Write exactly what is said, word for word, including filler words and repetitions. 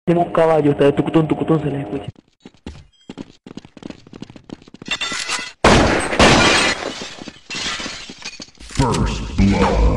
Tenemos un caballo, está de tucutón, tucutón, se les escucha. First blood.